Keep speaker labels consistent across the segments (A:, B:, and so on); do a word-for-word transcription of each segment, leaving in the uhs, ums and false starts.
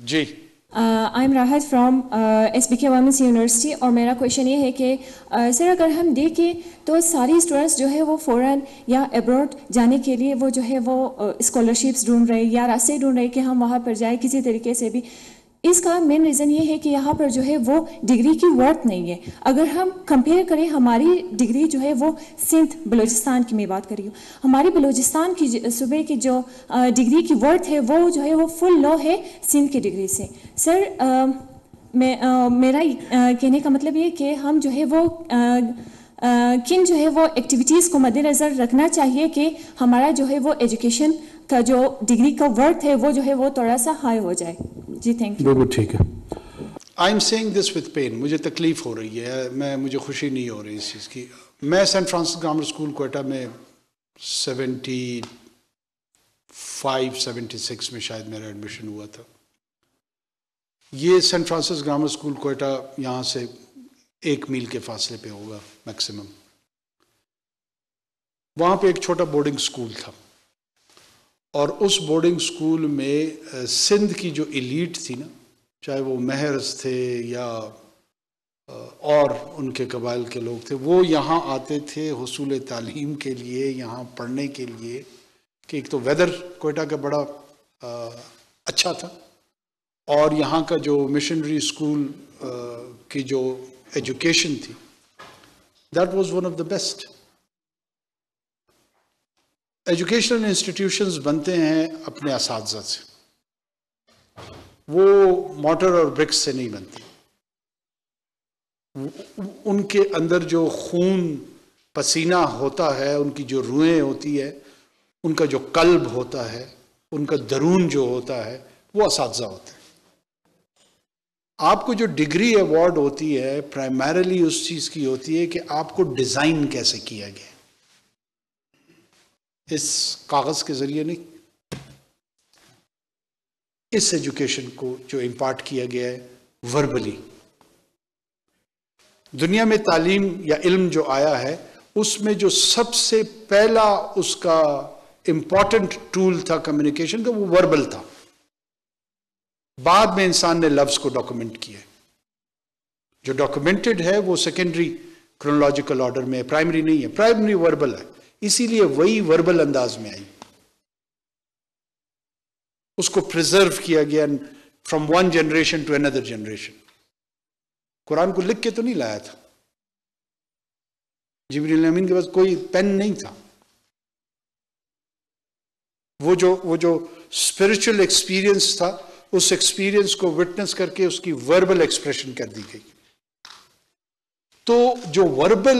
A: G
B: I am Rahat from S B K women's university, اور میرا question یہ ہے کہ سر اگر ہم دیکھیں تو ساری اسٹوڈنٹس جو ہے وہ فوراً یا ابراڈ جانے کے لیے وہ جو ہے وہ اسکالرشپس ڈھونڈ رہے یا راستے ڈھونڈ رہے کہ ہم وہاں پر جائیں کسی طریقے سے بھی. اس کا مین ریزن یہ ہے کہ یہاں پر جو ہے وہ ڈگری کی ورتھ نہیں ہے. اگر ہم کمپیئر کریں ہماری ڈگری جو ہے وہ سندھ بلوچستان کی میں بات کر رہی ہوں، ہماری بلوچستان کی صوبے کی جو ڈگری کی ورتھ ہے وہ جو ہے وہ فل لو ہے سندھ کی ڈگری سے. سر میں میرا کہنے کا مطلب یہ کہ ہم جو ہے وہ کن جو ہے وہ ایکٹیویٹیز کو مد نظر رکھنا چاہیے کہ ہمارا جو ہے وہ ایجوکیشن کا جو ڈگری کا ورتھ ہے وہ جو ہے وہ تھوڑا سا ہائی ہو جائے. جی تھینک یو.
A: بالکل ٹھیک ہے. I am seeing this with pain. مجھے تکلیف ہو رہی ہے، میں مجھے خوشی نہیں ہو رہی اس چیز کی. میں Saint Francis grammar school Quetta میں سیونٹی فائیو سیونٹی سکس میں شاید میرا ایڈمیشن ہوا تھا. یہ Saint Francis grammar school Quetta یہاں سے ایک میل کے فاصلے پہ ہوگا میکسیمم. وہاں پہ ایک چھوٹا بورڈنگ اسکول تھا، اور اس بورڈنگ اسکول میں سندھ کی جو ایلیٹ تھی نا، چاہے وہ مہرز تھے یا اور ان کے قبائل کے لوگ تھے، وہ یہاں آتے تھے حصول تعلیم کے لیے، یہاں پڑھنے کے لیے. کہ ایک تو ویدر کوئٹہ کا بڑا اچھا تھا، اور یہاں کا جو مشنری اسکول کی جو ایجوکیشن تھی that was one of the best. Educational institutions بنتے ہیں اپنے اساتذہ سے، وہ موٹر اور برکس سے نہیں بنتی. ان کے اندر جو خون پسینہ ہوتا ہے، ان کی جو روحیں ہوتی ہے، ان کا جو قلب ہوتا ہے، ان کا درون جو ہوتا ہے، وہ اساتذہ ہوتے ہیں. آپ کو جو ڈگری ایوارڈ ہوتی ہے پرائمریلی اس چیز کی ہوتی ہے کہ آپ کو ڈیزائن کیسے کیا گیا، اس کاغذ کے ذریعے نہیں. اس ایجوکیشن کو جو امپارٹ کیا گیا ہے وربلی. دنیا میں تعلیم یا علم جو آیا ہے اس میں جو سب سے پہلا اس کا امپورٹنٹ ٹول تھا کمیونیکیشن کا، وہ وربل تھا. بعد میں انسان نے لفظ کو ڈاکومنٹ کیا. جو ڈاکومنٹڈ ہے وہ سیکنڈری کرونالوجیکل آرڈر میں، پرائمری نہیں ہے. پرائمری وربل ہے، اسی لیے وہی وربل انداز میں آئی. اس کو پریزرو کیا گیا from one generation to another generation. Quran کو لکھ کے تو نہیں لایا تھا، جبریل امین کے پاس کوئی پین نہیں تھا. وہ جو وہ جو اسپرچل ایکسپیرئنس تھا، اس ایکسپیرئنس کو وٹنس کر کے اس کی وربل ایکسپریشن کر دی گئی. تو جو verbal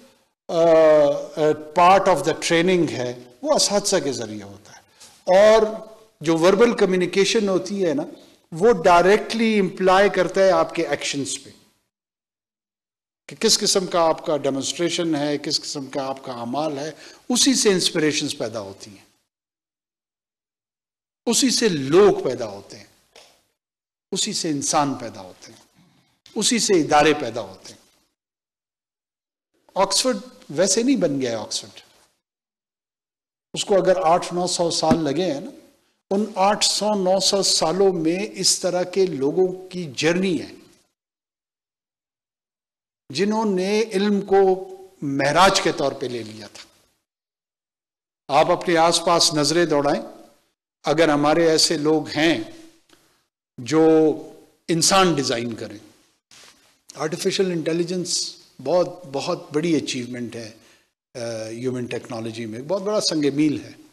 A: part of the training ہے وہ اساتذہ کے ذریعے ہوتا ہے، اور جو وربل کمیونیکیشن ہوتی ہے نا، وہ ڈائریکٹلی امپلائی کرتا ہے آپ کے ایکشنز پہ، کہ کس قسم کا آپ کا ڈیمونسٹریشن ہے، کس قسم کا آپ کا اعمال ہے. اسی سے انسپریشنز پیدا ہوتی ہیں، اسی سے لوگ پیدا ہوتے ہیں، اسی سے انسان پیدا ہوتے ہیں، اسی سے ادارے پیدا ہوتے ہیں. آکسفورڈ ویسے نہیں بن گیا ہے. آکسفورڈ اس کو اگر آٹھ نو سو سال لگے ہیں نا، ان آٹھ سو نو سو سالوں میں اس طرح کے لوگوں کی جرنی ہے جنہوں نے علم کو معراج کے طور پہ لے لیا تھا. آپ اپنے آس پاس نظریں دوڑائیں، اگر ہمارے ایسے لوگ ہیں جو انسان ڈیزائن کریں. آرٹیفیشل انٹیلیجنس بہت بہت بڑی اچیومنٹ ہے ہیومن ٹیکنالوجی میں، بہت بڑا سنگ میل ہے.